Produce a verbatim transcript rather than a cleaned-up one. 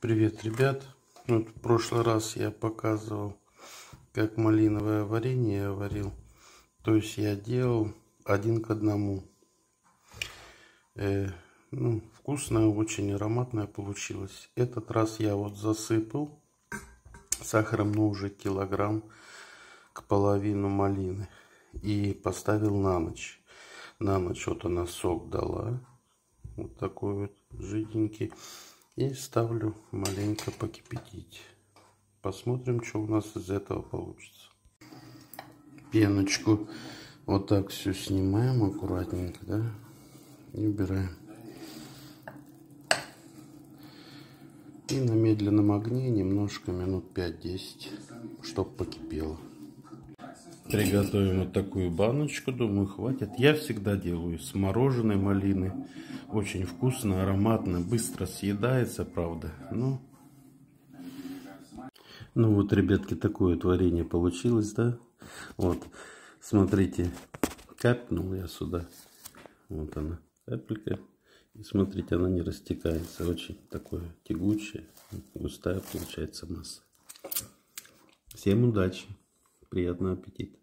Привет, ребят! Вот в прошлый раз я показывал, как малиновое варенье я варил. То есть я делал один к одному. Э, ну, вкусное, очень ароматное получилось. Этот раз я вот засыпал сахаром, ну уже килограмм к половину малины. И поставил на ночь. На ночь вот она сок дала. Вот такой вот жиденький. И ставлю маленько покипятить. Посмотрим, что у нас из этого получится. Пеночку вот так все снимаем аккуратненько, да, и убираем. И на медленном огне немножко, минут пять-десять, чтобы покипело. Приготовим вот такую баночку, думаю, хватит. Я всегда делаю с мороженой малины. Очень вкусно, ароматно, быстро съедается, правда. Но... Ну вот, ребятки, такое творение получилось, да? Вот, смотрите, капнул я сюда. Вот она, капелька. И смотрите, она не растекается. Очень такое тягучее, густая получается масса. Всем удачи, приятного аппетита.